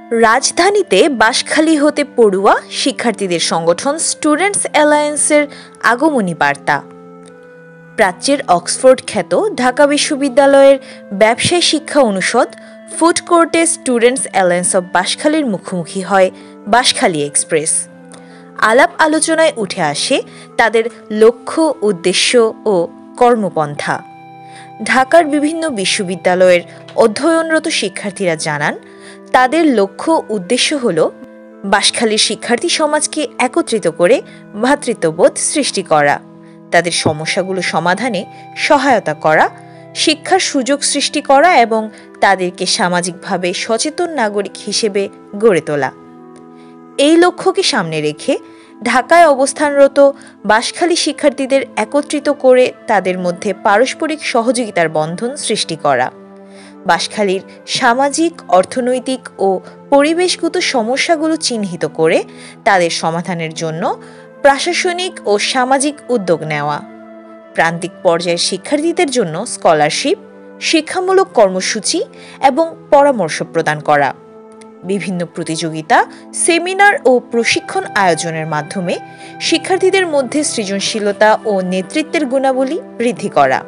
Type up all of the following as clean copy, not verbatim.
রাজধানীতে বাঁশখালী হতে পড়ুয়া শিক্ষার্থীদের সংগঠন স্টুডেন্টস অ্যালায়েন্সের আগমনী বার্তা। প্রাচ্যের অক্সফোর্ড খ্যাত ঢাকা বিশ্ববিদ্যালয়ের ব্যবসায় শিক্ষা অনুষদ ফুড কোর্টে স্টুডেন্টস অ্যালায়েন্স অব বাঁশখালীর মুখোমুখি হয় বাঁশখালী এক্সপ্রেস। আলাপ আলোচনায় উঠে আসে তাদের লক্ষ্য, উদ্দেশ্য ও কর্মপন্থা। ঢাকার বিভিন্ন বিশ্ববিদ্যালয়ের অধ্যয়নরত শিক্ষার্থীরা জানান, তাদের লক্ষ্য উদ্দেশ্য হল বাঁশখালীর শিক্ষার্থী সমাজকে একত্রিত করে ভ্রাতৃত্ববোধ সৃষ্টি করা, তাদের সমস্যাগুলো সমাধানে সহায়তা করা, শিক্ষার সুযোগ সৃষ্টি করা এবং তাদেরকে সামাজিকভাবে সচেতন নাগরিক হিসেবে গড়ে তোলা। এই লক্ষ্যকে সামনে রেখে ঢাকায় অবস্থানরত বাঁশখালী শিক্ষার্থীদের একত্রিত করে তাদের মধ্যে পারস্পরিক সহযোগিতার বন্ধন সৃষ্টি করা, বাঁশখালীর সামাজিক, অর্থনৈতিক ও পরিবেশগত সমস্যাগুলো চিহ্নিত করে তাদের সমাধানের জন্য প্রশাসনিক ও সামাজিক উদ্যোগ নেওয়া, প্রান্তিক পর্যায়ের শিক্ষার্থীদের জন্য স্কলারশিপ, শিক্ষামূলক কর্মসূচি এবং পরামর্শ প্রদান করা, বিভিন্ন প্রতিযোগিতা, সেমিনার ও প্রশিক্ষণ আয়োজনের মাধ্যমে শিক্ষার্থীদের মধ্যে সৃজনশীলতা ও নেতৃত্বের গুণাবলী বৃদ্ধি করা।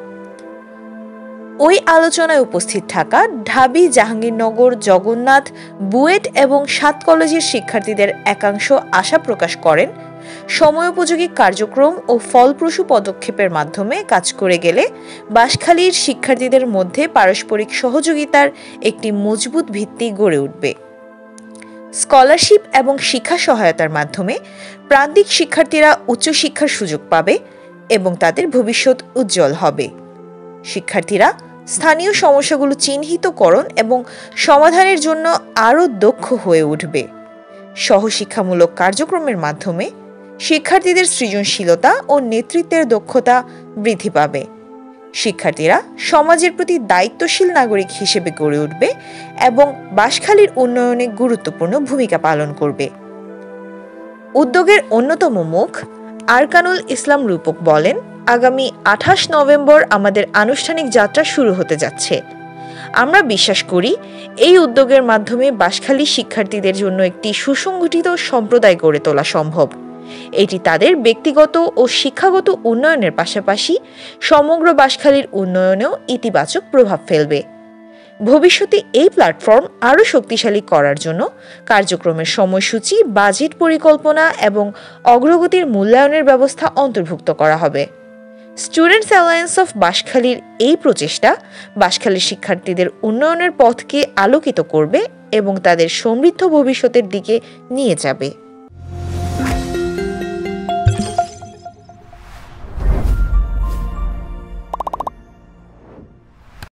ওই আলোচনায় উপস্থিত থাকা ঢাবি, জাহাঙ্গীরনগর, জগন্নাথ, বুয়েট এবং ৭ কলেজের শিক্ষার্থীদের একাংশ আশা প্রকাশ করেন, সময়োপযোগী কার্যক্রম ও ফলপ্রসূ পদক্ষেপের মাধ্যমে কাজ করে গেলে বাঁশখালীর শিক্ষার্থীদের মধ্যে পারস্পরিক সহযোগিতার একটি মজবুত ভিত্তি গড়ে উঠবে। স্কলারশিপ এবং শিক্ষা সহায়তার মাধ্যমে প্রান্তিক শিক্ষার্থীরা উচ্চশিক্ষার সুযোগ পাবে এবং তাদের ভবিষ্যৎ উজ্জ্বল হবে। শিক্ষার্থীরা স্থানীয় সমস্যাগুলো চিহ্নিতকরণ এবং সমাধানের জন্য আরও দক্ষ হয়ে উঠবে। সহশিক্ষামূলক কার্যক্রমের মাধ্যমে শিক্ষার্থীদের সৃজনশীলতা ও নেতৃত্বের দক্ষতা বৃদ্ধি পাবে। শিক্ষার্থীরা সমাজের প্রতি দায়িত্বশীল নাগরিক হিসেবে গড়ে উঠবে এবং বাঁশখালীর উন্নয়নে গুরুত্বপূর্ণ ভূমিকা পালন করবে। উদ্যোগের অন্যতম মুখ আরকানুল ইসলাম রূপক বলেন, আগামী ২৮ নভেম্বর আমাদের আনুষ্ঠানিক যাত্রা শুরু হতে যাচ্ছে। আমরা বিশ্বাস করি এই উদ্যোগের মাধ্যমে বাঁশখালী শিক্ষার্থীদের জন্য একটি সুসংগঠিত সম্প্রদায় গড়ে তোলা সম্ভব। এটি তাদের ব্যক্তিগত ও শিক্ষাগত উন্নয়নের পাশাপাশি সমগ্র বাঁশখালীর উন্নয়নেও ইতিবাচক প্রভাব ফেলবে। ভবিষ্যতে এই প্ল্যাটফর্ম আরও শক্তিশালী করার জন্য কার্যক্রমের সময়সূচি, বাজেট পরিকল্পনা এবং অগ্রগতির মূল্যায়নের ব্যবস্থা অন্তর্ভুক্ত করা হবে। স্টুডেন্টস অ্যালায়েন্স অফ বাঁশখালীর এই প্রচেষ্টা বাঁশখালীর শিক্ষার্থীদের উন্নয়নের পথকে আলোকিত করবে এবং তাদের সমৃদ্ধ ভবিষ্যতের দিকে নিয়ে যাবে।